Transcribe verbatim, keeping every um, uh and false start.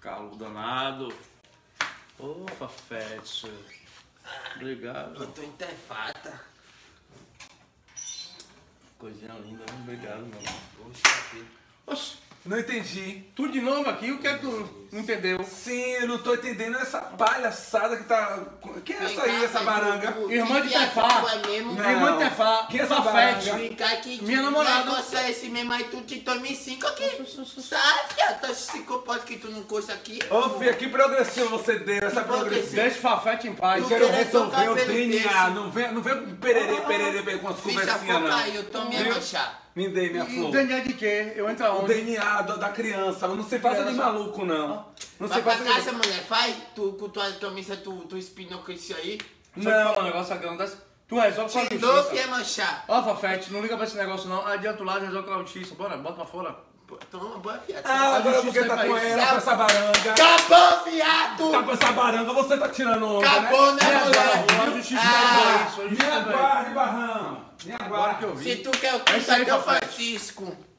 Calor danado. Ô, Fafete. Obrigado. Eu tô interfata. Coisinha linda, né? Obrigado, mano. Poxa vida. Oxe, Não entendi. tudo de novo aqui, o que é que tu não entendeu? Sim, eu não tô entendendo essa palhaçada que tá... Quem é essa aí, essa baranga? Irmã de Tefá. É mesmo? Não. Irmã de Tefá. Quem é essa Fafete. baranga? Ficar aqui. Minha namorada. Negócio é esse mesmo aí, tu te toma em cinco aqui. Sai, filha. Tu psicopata que tu não coxa aqui. Ô, filha, que progressivo você deu, essa Que progressiva. Deixa o Fafete em paz. Eu Tu quero querer resolver tocar o pelo D N A, desse. não vem, não vem com pererê, pererê, com as Ficha, conversinhas, foca não. aí, eu tô me Viu? abaixar. Me dei minha E o flor. D N A de quê? Eu entro O aonde? D N A da, da criança, eu não sei fazer de maluco, não. Não Vai sei pra fazer casa, mulher. Vai. Tu com tua camisa, tu, tu espinou com isso aí. Deixa eu te falar um Não. negócio aqui, acontece. Tu resolve com a Te dou, justiça. filha, manchar. Ó, Fafete, não liga pra esse negócio não. Adianta o lado, resolve com a justiça. Bora, bota pra fora. Pô, toma, boa, filha. Ah, agora porque tá com ela, com essa baranga. Acabou, viado! Tá com essa baranga, você tá tirando onda, Acabou, né? né, A mulher? justiça Ah, vai isso, a Me justiça vai. aguarde, Barrão. Me Agora aguarde. que eu vi. Se tu quer o É que, isso aí, tá teu Fafete. Francisco.